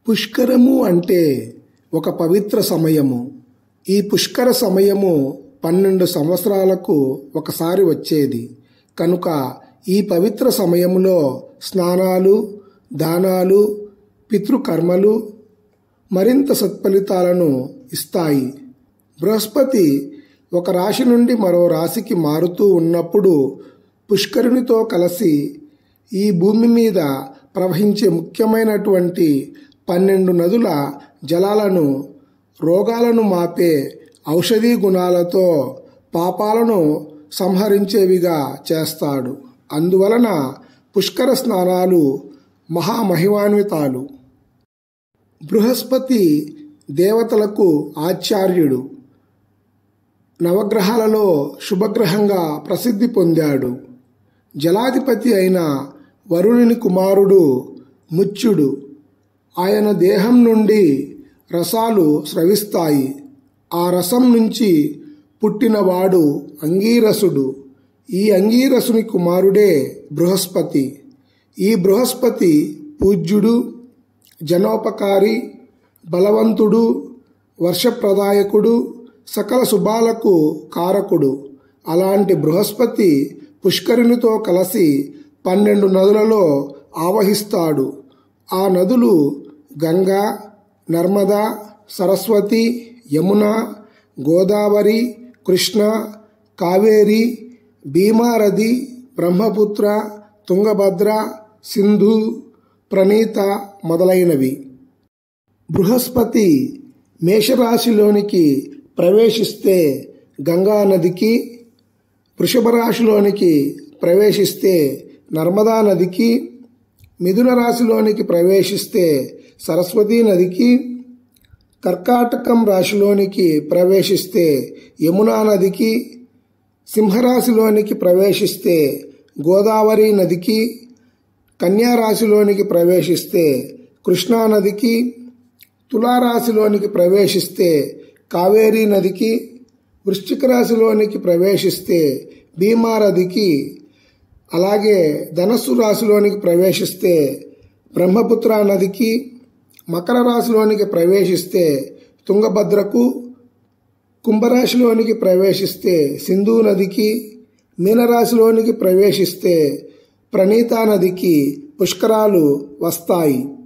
పుష్కరము అంటే ఒక పవిత్ర సమయము. ఈ పుష్కర సమయము 12 సంవత్సరాలకు ఒకసారి వచ్చేది కనుక ఈ పవిత్ర సమయములో స్నానాలు, దానాలు, పితృకర్మలు మరింత సత్ఫలితాలను ఇస్తాయి. బృహస్పతి ఒక రాశి నుండి మరో రాశికి మారుతూ ఉన్నప్పుడు పుష్కరునితో కలిసి ఈ భూమి మీద ప్రవహించే ముఖ్యమైనటువంటి 12 నదుల జలాలను రోగాలను మాపే ఔషధీ గుణాలతో పాపాలను సంహరించేవిగా చేస్తాడు. అందువలన పుష్కర స్నానాలు మహామహిమాన్వితాలు. బృహస్పతి దేవతలకు ఆచార్యుడు. నవగ్రహాలలో శుభగ్రహంగా ప్రసిద్ధి పొందాడు. జలాధిపతి అయిన వరుణుని కుమారుడు ముచ్యుడు. ఆయన దేహం నుండి రసాలు స్రవిస్తాయి. ఆ రసం నుంచి పుట్టినవాడు అంగీరసుడు. ఈ అంగీరసుని కుమారుడే బృహస్పతి. ఈ బృహస్పతి పూజ్యుడు, జనోపకారి, బలవంతుడు, వర్షప్రదాయకుడు, సకల శుభాలకు కారకుడు. అలాంటి బృహస్పతి పుష్కరునితో కలిసి 12 నదులలో ఆవహిస్తాడు. ఆ నదులు గంగా, నర్మదా, సరస్వతి, యమున, గోదావరి, కృష్ణ, కావేరి, భీమారథి, బ్రహ్మపుత్ర, తుంగభద్ర, సింధు, ప్రణీత మొదలైనవి. బృహస్పతి మేషరాశిలోనికి ప్రవేశిస్తే గంగా నదికి, వృషభ రాశిలోనికి ప్రవేశిస్తే నర్మదా నదికి, మిథున రాశిలోనికి ప్రవేశిస్తే సరస్వతీ నదికి, కర్కాటకం రాశిలోనికి ప్రవేశిస్తే యమునా నదికి, సింహరాశిలోనికి ప్రవేశిస్తే గోదావరి నదికి, కన్యా రాశిలోనికి ప్రవేశిస్తే కృష్ణా నదికి, తులారాశిలోనికి ప్రవేశిస్తే కావేరీ నదికి, వృశ్చిక రాశిలోనికి ప్రవేశిస్తే భీమారథికి, అలాగే ధనస్సు రాశిలోనికి ప్రవేశిస్తే బ్రహ్మపుత్ర నదికి, మకర రాశిలోనికి ప్రవేశిస్తే తుంగభద్రకు, కుంభరాశిలోనికి ప్రవేశిస్తే సింధు నదికి, మీనరాశిలోనికి ప్రవేశిస్తే ప్రణీతా నదికి పుష్కరాలు వస్తాయి.